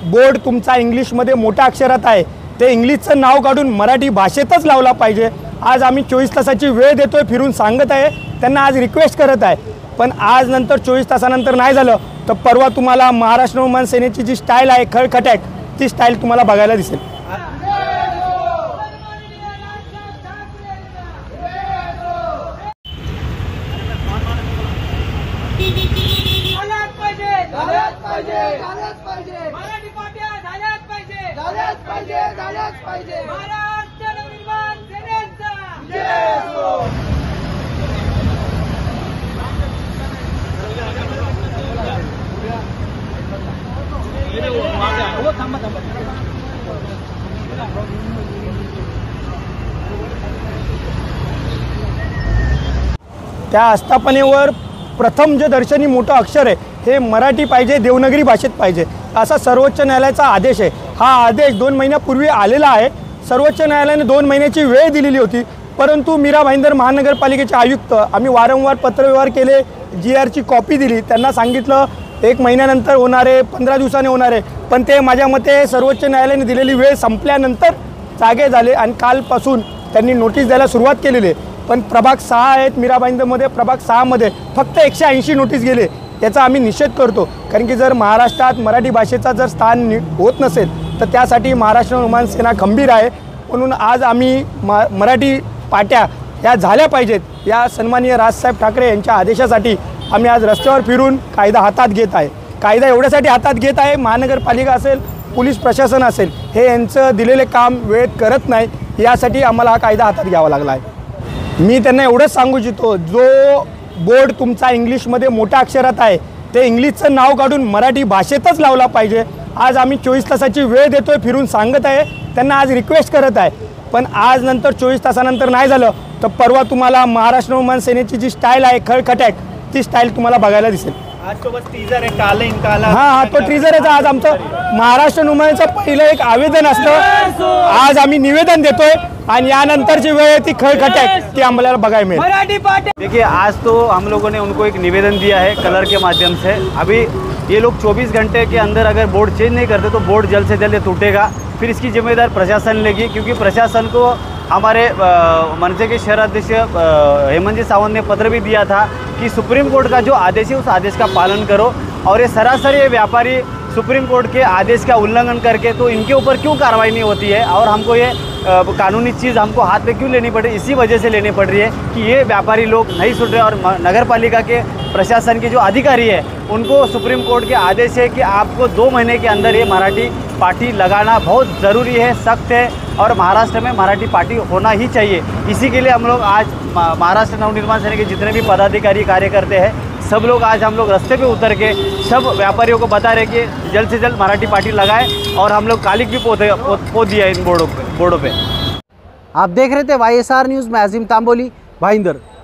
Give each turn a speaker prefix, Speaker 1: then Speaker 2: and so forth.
Speaker 1: Board तुमचा इंग्लिशमध्ये मोठ्या अक्षरात आहे ते इंग्लिशचं नाव काढून मराठी भाषेतच लावला पाहिजे। आज आम्ही 24 तासाची वेळ देतोय, फिरून सांगत आहे, त्यांना आज रिक्वेस्ट करत आहे, पण आज नंतर 24 तासानंतर नाही झालं तर परवा तुम्हाला महाराष्ट्र नवनिर्माण सेनेची जी स्टाईल आहे खळखटॅक, ती स्टाईल तुम्हाला बघायला दिसेल। त्या आस्थापनेवर प्रथम जे दर्शनी मोठं अक्षर आहे हे मराठी पाहिजे, देवनागरी भाषेत पाहिजे, असा सर्वोच्च न्यायालयाचा आदेश आहे। हा आदेश 2 महिन्यापूर्वी आलेला आहे। सर्वोच्च न्यायालयाने 2 महिन्याची वेळ दिलेली होती, परंतु मीरा भाईंदर महानगरपालिकेचे आयुक्त आम्ही वारंवार पत्रव्यवहार केले, GRची कॉपी दिली, त्यांना सांगितलं 1 महिन्यानंतर होणार आहे, 15 दिवसांनी होणार आहे, पण ते माझ्या मते सर्वोच्च न्यायालयाने दिलेली वेळ संपल्यानंतर जागे झाले आणि कालपासून त्यांनी नोटीस द्यायला सुरुवात केलेली आहे। पण प्रभाग 6 आहेत मीरा भाईंदरमध्ये, प्रभाग 6 मध्ये फक्त 180 नोटीस गेले, याचा आम्ही निषेध करतो। कारण की जर महाराष्ट्रात मराठी भाषेचा जर स्थान होत नसेल तर त्यासाठी महाराष्ट्र नवनिर्माण सेना खंबीर आहे। म्हणून आज आम्ही मराठी पाट्या या झाल्या पाहिजेत, या सन्माननीय राजसाहेब ठाकरे यांच्या आदेशासाठी आम्ही आज रस्त्यावर फिरून कायदा हातात घेत आहे। कायदा एवढ्यासाठी हातात घेत आहे, महानगरपालिका असेल, पोलीस प्रशासन असेल, हे यांचं दिलेले काम वेळेत करत नाही, यासाठी आम्हाला हा कायदा हातात घ्यावा लागला आहे। मी त्यांना एवढंच सांगू इच्छितो, जो बोर्ड तुमचा इंग्लिशमध्ये मोठ्या अक्षरात आहे ते इंग्लिशचं नाव काढून मराठी भाषेतच लावला पाहिजे। आज आम्ही 24 तासाची वेळ देतोय, फिरून सांगत आहे, त्यांना आज रिक्वेस्ट करत आहे, पण आज नंतर 24 तासानंतर नाही झालं तर परवा तुम्हाला महाराष्ट्र नवनिर्माण सेनेची जी स्टाईल आहे खळखटॅक, ती स्टाईल तुम्हाला बघायला दिसेल।
Speaker 2: आज तो बस टीजर आहे, काले काला।
Speaker 1: हाँ, तो टीजर आहे। आज आमचं महाराष्ट्र नवनिर्माणचं पहिलं एक आवेदन असतं, आज आम्ही निवेदन देतोय आणि यानंतरची वेळ ती खळखटॅक ती आम्हाला बघायला मिळेल।
Speaker 2: देखिए, आज तो हम लोगों ने उनको एक निवेदन दिया है कलर के माध्यम से। अभी ये लोग 24 घंटे के अंदर अगर बोर्ड चेंज नहीं करते तो बोर्ड जल्द से जल्द टूटेगा, फिर इसकी जिम्मेदार प्रशासन लेगी, क्योंकि प्रशासन को हमारे मनसे के शहराध्यक्ष हेमंत जी सावंत ने पत्र भी दिया था कि सुप्रीम कोर्ट का जो आदेश है उस आदेश का पालन करो, और ये सरासर ये व्यापारी सुप्रीम कोर्ट के आदेश का उल्लंघन करके तो इनके ऊपर क्यों कार्रवाई नहीं होती है, और हमको ये कानूनी चीज़ हमको हाथ में क्यों लेनी पड़ रही है, इसी वजह से लेनी पड़ रही है कि ये व्यापारी लोग नहीं सुन रहे। और नगर पालिका के प्रशासन के जो अधिकारी है उनको सुप्रीम कोर्ट के आदेश है कि आपको 2 महीने के अंदर ये मराठी पार्टी लगाना बहुत ज़रूरी है, सख्त है, और महाराष्ट्र में मराठी पार्टी होना ही चाहिए। इसी के लिए हम लोग आज महाराष्ट्र नवनिर्माण सेना के जितने भी पदाधिकारी कार्यकर्ते हैं सब लोग आज हम लोग रास्ते पे उतर के सब व्यापारियों को बता रहे कि जल्द से जल्द मराठी पार्टी लगाएं, और हम लोग कालिक भी पोत दिया इन बोर्डों पे।
Speaker 3: आप देख रहे थे YSR न्यूज़ में अजीम तांबोली, भाईंदर।